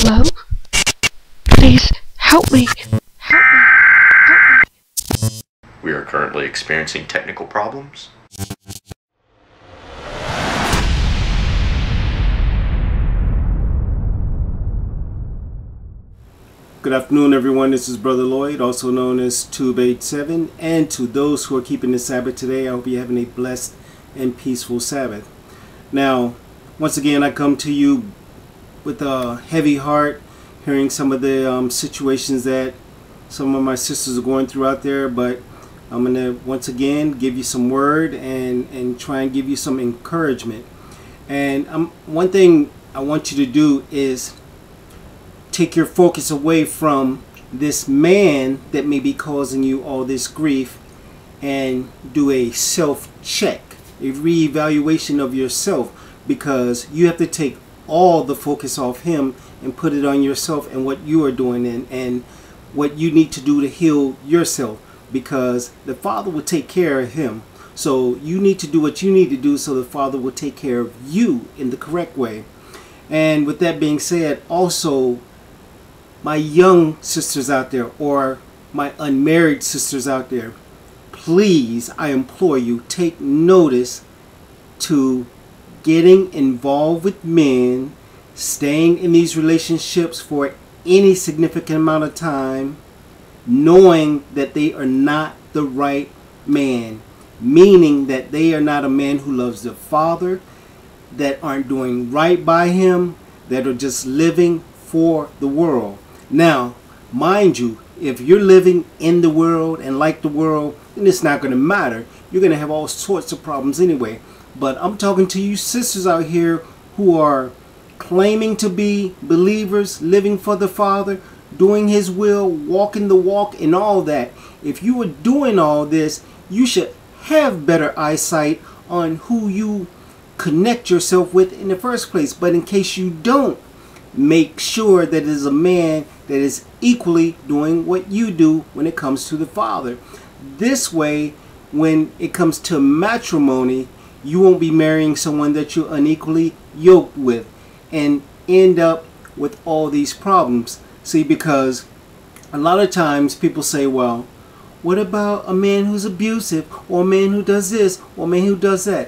Hello? Please, help me. Help me. We are currently experiencing technical problems. Good afternoon, everyone. This is Brother Lloyd, also known as Tube87. And to those who are keeping the Sabbath today, I hope you're having a blessed and peaceful Sabbath. Now, once again, I come to you with a heavy heart, hearing some of the situations that some of my sisters are going through out there. But I'm going to, once again, give you some word and try and give you some encouragement. And one thing I want you to do is take your focus away from this man that may be causing you all this grief and do a self-check, a re-evaluation of yourself, because you have to take all the focus off him and put it on yourself and what you are doing and what you need to do to heal yourself, because the Father will take care of him. So you need to do what you need to do so the Father will take care of you in the correct way. And with that being said, also, my young sisters out there, or my unmarried sisters out there, please, I implore you, take notice to getting involved with men, staying in these relationships for any significant amount of time, knowing that they are not the right man, meaning that they are not a man who loves the Father, that aren't doing right by him, that are just living for the world. Now, mind you, if you're living in the world and like the world, then it's not going to matter. You're going to have all sorts of problems anyway. But I'm talking to you sisters out here who are claiming to be believers, living for the Father, doing his will, walking the walk and all that. If you are doing all this, you should have better eyesight on who you connect yourself with in the first place. But in case you don't, make sure that it is a man that is equally doing what you do when it comes to the Father. This way, when it comes to matrimony, you won't be marrying someone that you're unequally yoked with and end up with all these problems. See, because a lot of times people say, well, what about a man who's abusive, or a man who does this, or a man who does that?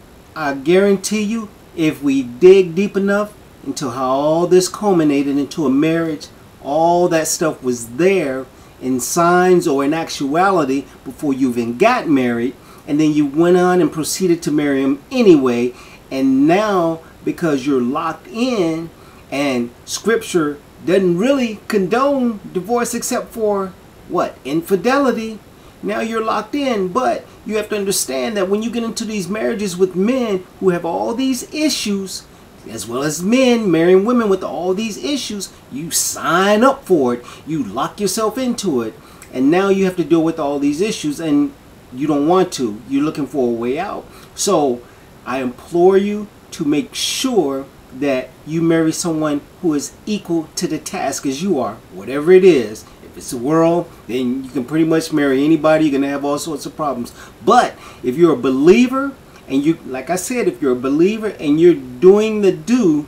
I guarantee you, if we dig deep enough into how all this culminated into a marriage, all that stuff was there in signs or in actuality before you even got married, and then you went on and proceeded to marry him anyway. And now, because you're locked in, and scripture doesn't really condone divorce except for what? Infidelity. Now you're locked in, but you have to understand that when you get into these marriages with men who have all these issues, as well as men marrying women with all these issues, you sign up for it, you lock yourself into it, and now you have to deal with all these issues, and you don't want to. You're looking for a way out. So I implore you to make sure that you marry someone who is equal to the task as you are, whatever it is. If it's the world, then you can pretty much marry anybody. You're going to have all sorts of problems. But if you're a believer, and you, like I said, if you're a believer and you're doing the do,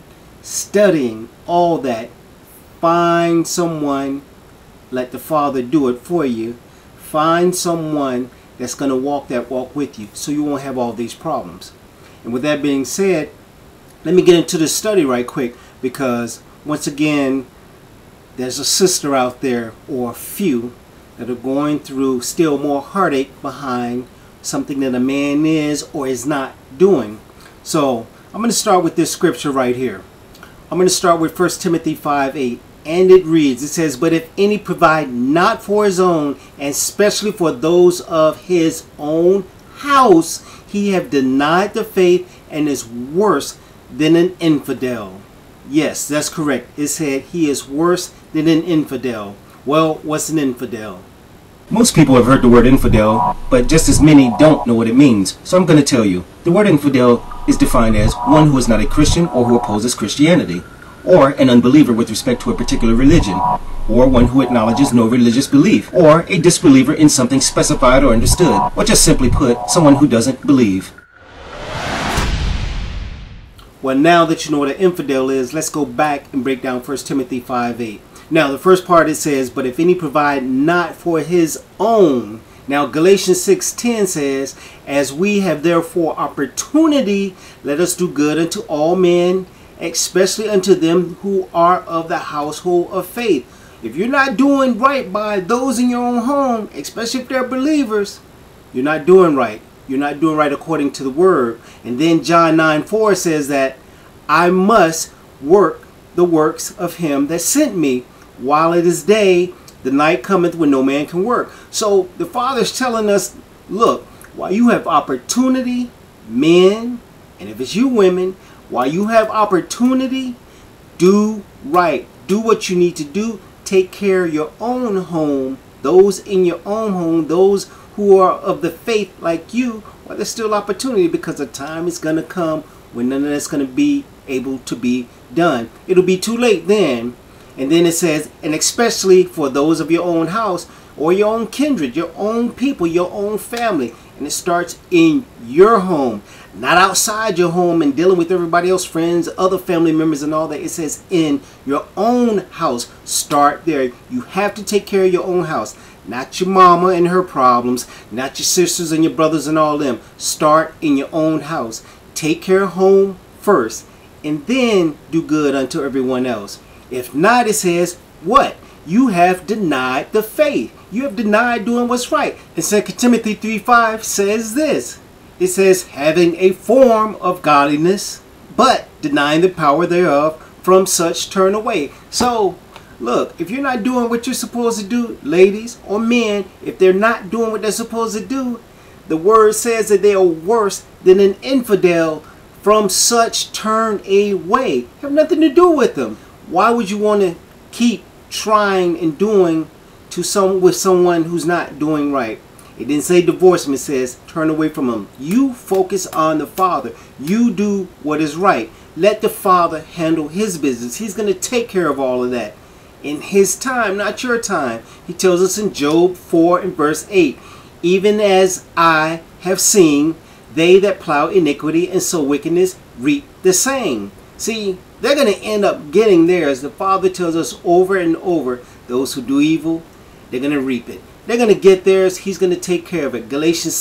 studying all that, find someone, let the Father do it for you. Find someone that's going to walk that walk with you, so you won't have all these problems. And with that being said, let me get into the study right quick, because once again, there's a sister out there, or a few, that are going through still more heartache behind something that a man is or is not doing. So I'm going to start with this scripture right here. I'm going to start with 1 Timothy 5:8, and it reads, it says, but if any provide not for his own, and especially for those of his own house, he have denied the faith and is worse than an infidel. Yes, that's correct. It said he is worse than an infidel. Well, what's an infidel? Most people have heard the word infidel, but just as many don't know what it means. So I'm going to tell you. The word infidel is defined as one who is not a Christian or who opposes Christianity, or an unbeliever with respect to a particular religion, or one who acknowledges no religious belief, or a disbeliever in something specified or understood, or just simply put, someone who doesn't believe. Well, now that you know what an infidel is, let's go back and break down 1 Timothy 5:8. Now, the first part it says, but if any provide not for his own. Now, Galatians 6:10 says, as we have therefore opportunity, let us do good unto all men, especially unto them who are of the household of faith. If you're not doing right by those in your own home, especially if they're believers, you're not doing right. You're not doing right according to the word. And then John 9:4 says that I must work the works of him that sent me while it is day. The night cometh when no man can work. So the Father's telling us, look, while you have opportunity, men, and if it's you women, while you have opportunity, do right. Do what you need to do. Take care of your own home. Those in your own home, those who are of the faith like you, well, there's still opportunity, because the time is going to come when none of that's going to be able to be done. It'll be too late then. And then it says, and especially for those of your own house or your own kindred, your own people, your own family. And it starts in your home, not outside your home and dealing with everybody else, friends, other family members and all that. It says in your own house. Start there. You have to take care of your own house. Not your mama and her problems, not your sisters and your brothers and all them. Start in your own house. Take care of home first, and then do good unto everyone else. If not, it says, what? You have denied the faith. You have denied doing what's right. And 2 Timothy 3:5 says this. It says, having a form of godliness, but denying the power thereof, from such turn away. So, look, if you're not doing what you're supposed to do, ladies or men, if they're not doing what they're supposed to do, the word says that they are worse than an infidel. From such turn away. Have nothing to do with them. Why would you want to keep trying and doing with someone who's not doing right? It didn't say divorce him. It says turn away from him. You focus on the Father. You do what is right. Let the Father handle his business. He's going to take care of all of that in his time, not your time. He tells us in Job 4 and verse 8, even as I have seen, they that plow iniquity and sow wickedness reap the same. See, they're going to end up getting theirs. The Father tells us over and over, those who do evil, they're going to reap it. They're going to get theirs. He's going to take care of it. Galatians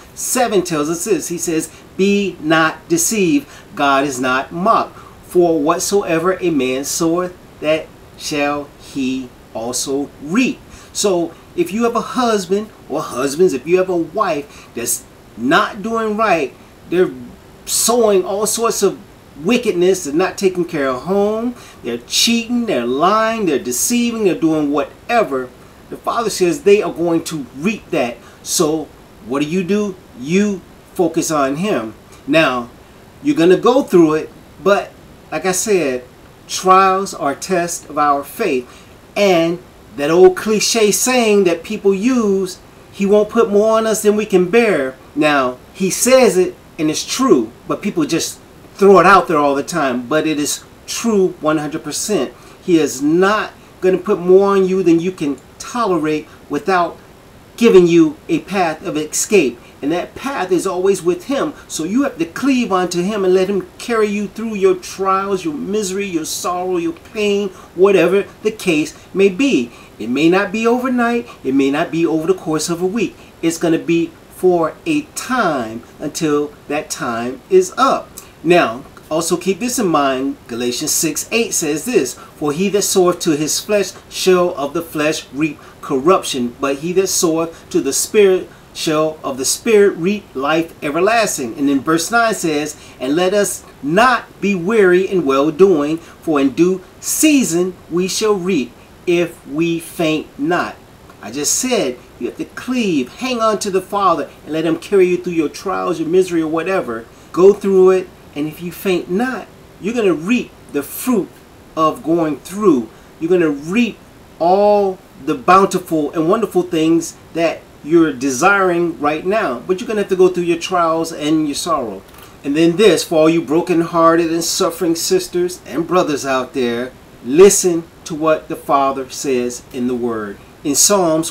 6:7 tells us this. He says, be not deceived. God is not mocked. For whatsoever a man soweth, that shall he also reap. So if you have a husband, or husbands, if you have a wife that's not doing right, they're sowing all sorts of wickedness, they're not taking care of home, they're cheating, they're lying, they're deceiving, they're doing whatever, the Father says they are going to reap that. So what do? You focus on him. Now, you're going to go through it, but like I said, trials are tests of our faith. And that old cliche saying that people use, he won't put more on us than we can bear. Now, he says it and it's true, but people just throw it out there all the time. But it is true 100%. He is not going to put more on you than you can tolerate without giving you a path of escape. And that path is always with him. So you have to cleave onto him and let him carry you through your trials, your misery, your sorrow, your pain, whatever the case may be. It may not be overnight. It may not be over the course of a week. It's going to be for a time until that time is up. Now, also keep this in mind. Galatians 6:8 says this, for he that soweth to his flesh shall of the flesh reap corruption, but he that soweth to the Spirit shall of the Spirit reap life everlasting. And then verse 9 says, and let us not be weary in well doing, for in due season we shall reap if we faint not. I just said you have to cleave, hang on to the Father, and let him carry you through your trials, your misery, or whatever. Go through it, and if you faint not, you're going to reap the fruit of going through. You're going to reap all the bountiful and wonderful things that you're desiring right now. But you're going to have to go through your trials and your sorrow. And then this, for all you broken-hearted and suffering sisters and brothers out there, listen to what the Father says in the Word. In Psalms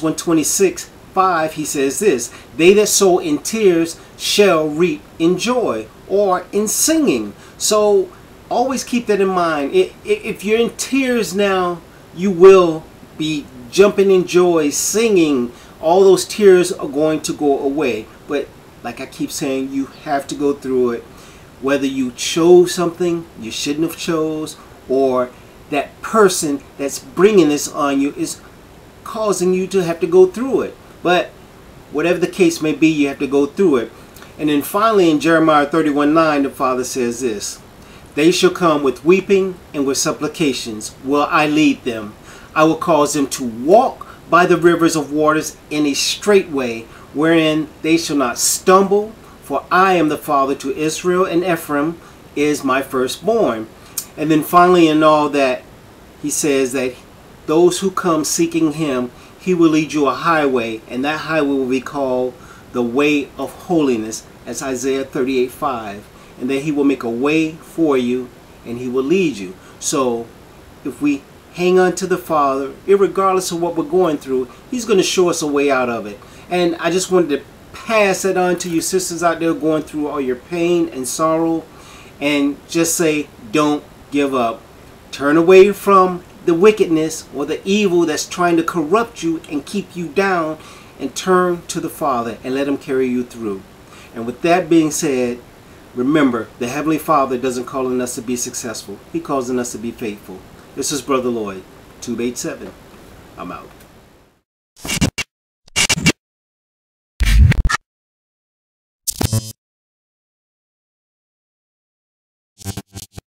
126:5, he says this, they that sow in tears shall reap in joy, or in singing. So always keep that in mind. If you're in tears now, you will be jumping in joy, singing. All those tears are going to go away. But like I keep saying, you have to go through it. Whether you chose something you shouldn't have chose, or that person that's bringing this on you is causing you to have to go through it. But whatever the case may be, you have to go through it. And then finally in Jeremiah 31:9, the Father says this: they shall come with weeping and with supplications will I lead them. I will cause them to walk by the rivers of waters in a straight way, wherein they shall not stumble. For I am the father to Israel, and Ephraim is my firstborn. And then finally in all that, he says that those who come seeking him, he will lead you a highway, and that highway will be called the way of holiness, as Isaiah 38:5. And then he will make a way for you, and he will lead you. So if we hang on to the Father, irregardless of what we're going through, he's going to show us a way out of it. And I just wanted to pass it on to you sisters out there going through all your pain and sorrow, and just say, don't give up. Turn away from the wickedness or the evil that's trying to corrupt you and keep you down, and turn to the Father and let him carry you through. And with that being said, remember, the Heavenly Father doesn't call on us to be successful. He calls on us to be faithful. This is Brother Lloyd, 287. I'm out.